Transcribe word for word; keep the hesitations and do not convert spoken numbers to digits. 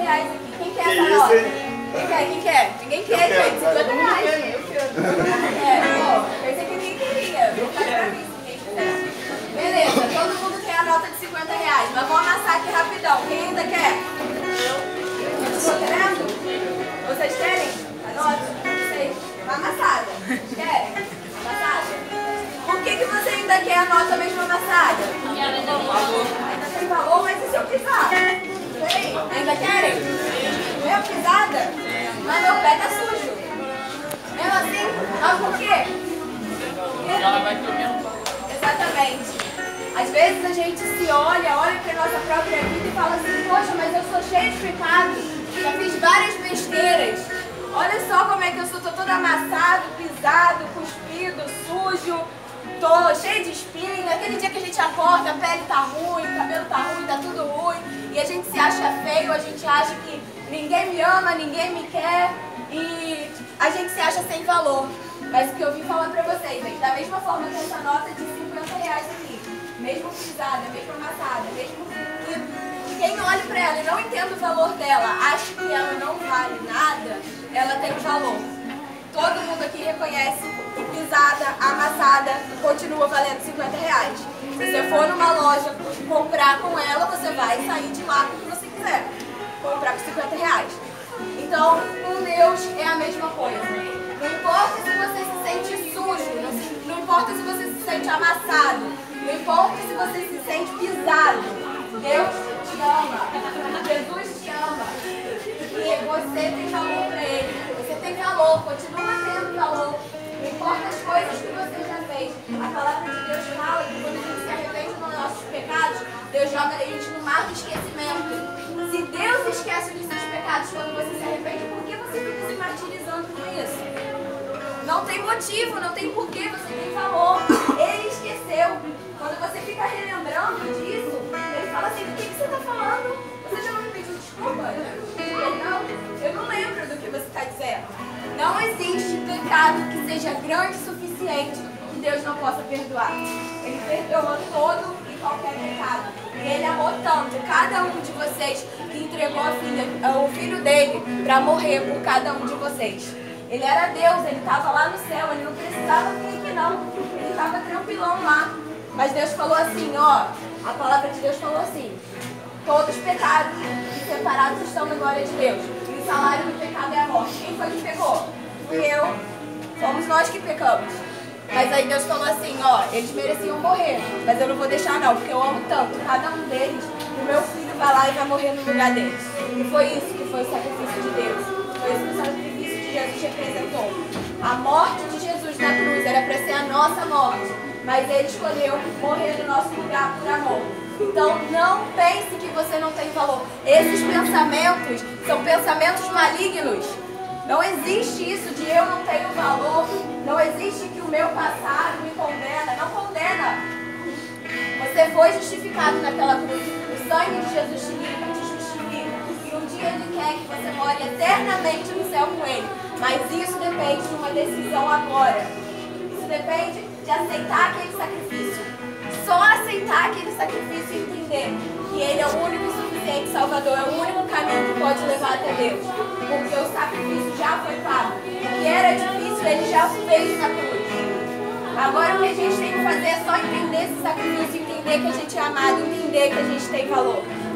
reais aqui. Quem quer essa nota? Quem quer? Quem quer? Ninguém quer, gente. cinquenta reais. Eu quero. É, pô, pensei que ninguém queria. Vou ficar pra mim se ninguém quiser. Beleza, todo mundo quer a nota de cinquenta reais. Mas vamos amassar aqui rapidão. Quem ainda quer? Eu estou querendo? Vocês querem a nota? Vocês? Uma amassada. Querem? Amassada? Por que, que você ainda quer a nota mesmo amassada? Ainda tem valor, mas e se eu pisar? Peraí, ainda querem? Meu, pisada? Mas meu pé tá sujo. Mesmo assim? Mas por quê? Porque ela vai comendo. Exatamente. Às vezes a gente se olha, olha para a nossa própria vida e fala assim, poxa, mas eu sou cheio de pecado, já fiz várias besteiras. Olha só como é que eu sou, tô todo amassado, pisado, cuspido, sujo. Tô cheio de espinha, aquele dia que a gente acorda, a pele tá ruim, o cabelo tá ruim, tá tudo ruim. E a gente se acha feio, a gente acha que ninguém me ama, ninguém me quer. E a gente se acha sem valor. Mas o que eu vim falar pra vocês é que da mesma forma que essa nota de cinquenta reais aqui, mesmo pisada, mesmo amassada, mesmo que quem olha pra ela e não entende o valor dela, acha que ela não vale nada, ela tem valor. Todo mundo aqui reconhece que pisada, amassada, continua valendo cinquenta reais. Se você for numa loja comprar com ela, você vai sair de lá com o que você quiser. Comprar com cinquenta reais. Então, com Deus é a mesma coisa. Não importa se você se sente sujo, não, se, não importa se você se sente amassado, não importa se você se sente pisado. Deus te ama. Jesus te ama. E você tem valor para Ele. Você tem valor, continua tendo valor. Não importa as coisas que você já fez. A palavra de Deus fala que quando a gente se arrepende dos nossos pecados, Deus joga a gente no mar do esquecimento. Se Deus esquece dos seus pecados quando você se arrepende, por que você fica se martirizando com isso? Não tem motivo, não tem porquê, você tem valor. Ele esqueceu. Quando você fica relembrando disso, ele fala assim, do que, que você está falando? Você já não me pediu desculpa? Não, eu não lembro do que você está dizendo. Não existe pecado que seja grande o suficiente que Deus não possa perdoar. Ele perdoou todo e qualquer pecado. E Ele amou tanto cada um de vocês que entregou a filha, o filho dele para morrer por cada um de vocês. Ele era Deus, ele estava lá no céu, ele não precisava vir aqui não. Ele estava tranquilão lá. Mas Deus falou assim, ó, a palavra de Deus falou assim, todos pecaram e separados estão da glória de Deus. E o salário do pecado é a morte. Quem foi que pecou? Fui eu. Somos nós que pecamos. Mas aí Deus falou assim, ó, eles mereciam morrer, mas eu não vou deixar não, porque eu amo tanto cada um deles, o meu filho vai lá e vai morrer no lugar deles. E foi isso que foi o sacrifício de Deus. Foi isso que o sacrifício de Jesus representou. A morte de Jesus na cruz era para ser a nossa morte, mas Ele escolheu morrer no nosso lugar por amor. Então não pense que você não tem valor. Esses pensamentos são pensamentos malignos. Não existe isso de eu não tenho valor. Não existe que o meu passado me condena. Não condena. Você foi justificado naquela cruz. O sangue de Jesus te limpa, te justifica. E um dia Ele quer que você more eternamente no céu com Ele. Mas isso depende de uma decisão agora. Isso depende de aceitar aquele sacrifício. Só aceitar aquele sacrifício e entender que Ele é o único e suficiente Salvador, é o único caminho que pode levar até Deus. Porque o sacrifício já foi pago. O que era difícil, Ele já fez na cruz. Agora o que a gente tem que fazer é só entender esse sacrifício, entender que a gente é amado, entender que a gente tem valor.